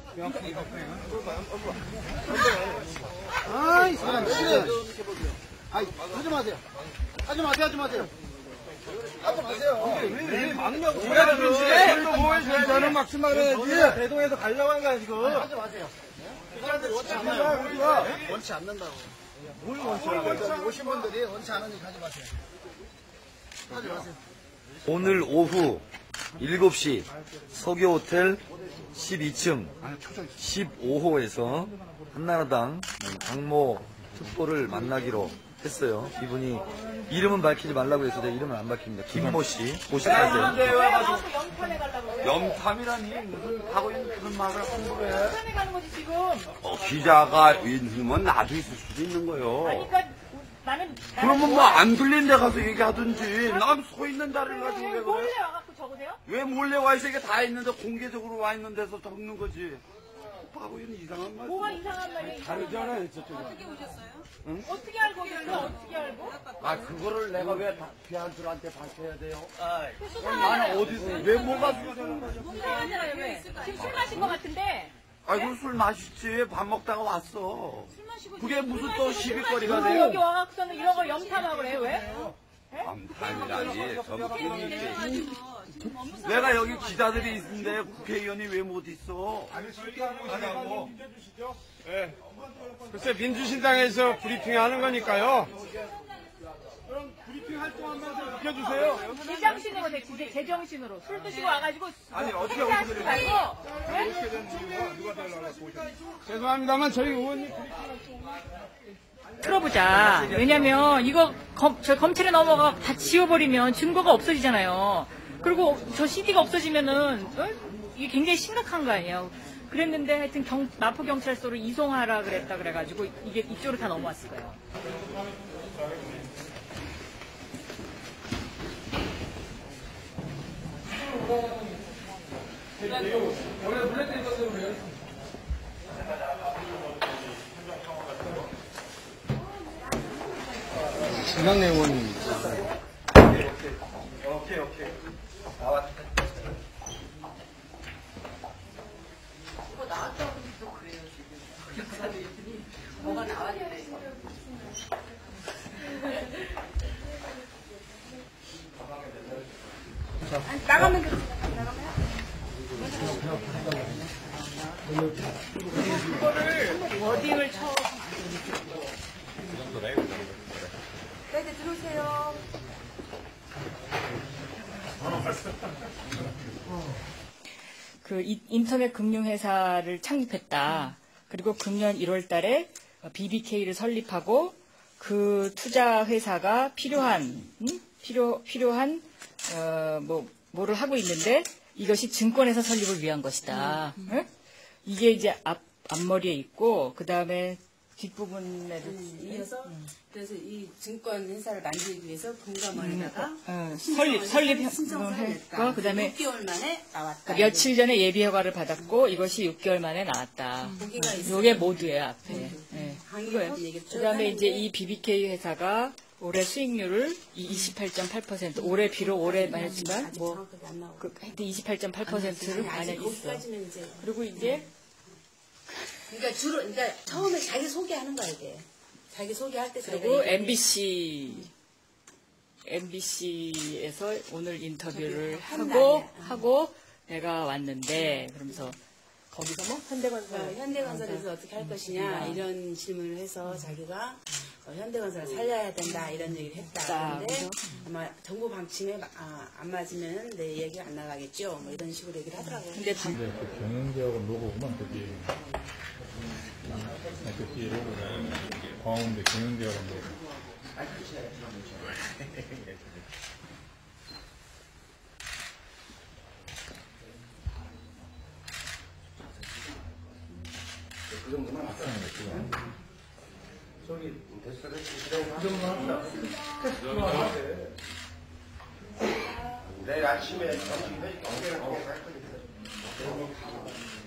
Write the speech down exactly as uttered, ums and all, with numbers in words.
아이, 사람 진짜. 아이, 하지 마세요. 하지 마세요, 하지 마세요. 하지 마세요. 왜, 왜 막냐고. 뭐야, 그러지? 뭐 해줘야지. 너는 막지 말아야지. 대동에서 가려고 하는 거야, 지금. 하지 마세요. 사람들 원치 않는다고. 우리가 원치 않는다고. 뭘 원치 않는다고. 오신 분들이 원치 않으니 가지 마세요. 하지 마세요. 오늘 오후 일곱 시 서교호텔 십이 층 십오 호에서 한나라당 당모 특보를 만나기로 했어요. 이분이 이름은 밝히지 말라고 해서 내 이름은 안 밝힙니다. 김모 씨 모시가세요. 염탐이라니 무슨 하고 있는 그런 말을 함부로 해. 염탐에 가는 거지 지금. 어, 기자가 있으면 나도 있을 수도 있는 거요. 아니, 그러니까 나는. 그러면 뭐 안 들린 데 가서 얘기하든지. 난 서 있는 자리를 가지고 왜 그래? 몰래 와갖고 적으세요? 왜 몰래 와 있어? 이게 다 있는데 공개적으로 와 있는 데서 적는 거지. 바보 이런 이상한 말. 뭐가 이상한 말이야? 다르잖아요, 저쪽은. 어떻게 오셨어요? 응? 어떻게 알고 오셨어요? 어떻게 알고? 아 그거를 내가 왜 비한들한테 밝혀야 돼요? 나는 나는 어디서 왜 뭐가 수상하잖아요. 왜? 지금 술 마신 것 같은데. 아이고 술 마시지 밥 먹다가 왔어. 술 마시고. 그게 무슨 또 시비거리가 왜 돼요? 여기 와갖고서는 이런 걸 염탐하고 그래? 왜? 암탈이라니 저기 내가 여기 기자들이 있는데 국회의원이 왜 못 있어? 네. 글쎄, 민주신당에서 브리핑하는 거니까요. 그럼 브리핑 할 동안만 비켜주세요. 제정신으로 돼, 제, 제정신으로. 술 드시고 와가지고. 아니, 어떻게 하시지 오시는 말고. 왜? 어떻게 된 이유가 누가 달라고 보셨어요? 죄송합니다만 저희 의원님 틀어보자. 왜냐면 이거 검, 저 검찰에 넘어가 다 지워버리면 증거가 없어지잖아요. 그리고 저 씨디가 없어지면은 어? 이게 굉장히 심각한 거 아니에요. 그랬는데 하여튼 경, 마포경찰서로 이송하라 그랬다 그래가지고 이게 이쪽으로 다 넘어왔을 거예요. 신당내 의원님. 오케이 오케이 나왔다. 뭐 나왔다고 또 그래요 지금. 역사들이 뭐가 나왔는데. 아니, 나가면 돼. 그거를 워딩을 쳐. 네, 네, 들어오세요. 그 인터넷 금융회사를 창립했다. 그리고 금년 일월 달에 비비케이를 설립하고 그 투자 회사가 필요한 음? 필요 필요한 어, 뭐 뭐를 하고 있는데 이것이 증권회사 설립을 위한 것이다. 음, 음. 응? 이게 이제 앞 앞머리에 있고 그 다음에 뒷부분에도 음, 이어서 그래서 이 증권 회사를 만들기 위해서 공감원에다가 어, 설립 설립 신청을 했고 했다. 그다음에 육 개월 만에 나왔다. 며칠 전에 예비 허가를 받았고 이것이 육 개월 만에 나왔다. 고기가 있어요. 요게 모두예요 앞에. 음. 네. 강의를 그거예요. 얘기를 그다음에 쭉 이제 하는데 이 비비케이 회사가 올해 수익률을 이십팔 점 팔 퍼센트 올해 비록 올해만 했지만 아직 뭐 정확하게 안 나오고. 그 하여튼 이십팔 점 팔 퍼센트를 아직 만약 있어. 거기까지는 이제 그리고 이제 그러니까 주로 그러니까 처음에 자기 소개하는 거야 이게. 자기 소개할 때 자기가 그리고 얘기해. 엠비씨 엠비씨에서 오늘 인터뷰를 저기 한 하고 날이야. 하고 내가 왔는데 그러면서 거기서 뭐 현대건설 어, 현대건설에서 어떻게 할 것이냐 이런 질문을 해서 자기가 어, 현대건설을 살려야 된다 이런 얘기를 했다. 자, 그런데 그래서? 아마 정부 방침에 마- 아, 안 맞으면 내 얘기가 안 나가겠죠. 뭐 이런 식으로 얘기를 하더라고요. 근데 방, 네, 그 경영대학원 로고구만, 거기. 네, 그 뒤에 로고가 광화문대 경영대학원 로고. 그 정도만 하자. 저기 됐어 됐어 그 정도만 하자. 내일 아침에 점심에 경계를 거기서 할 거니까.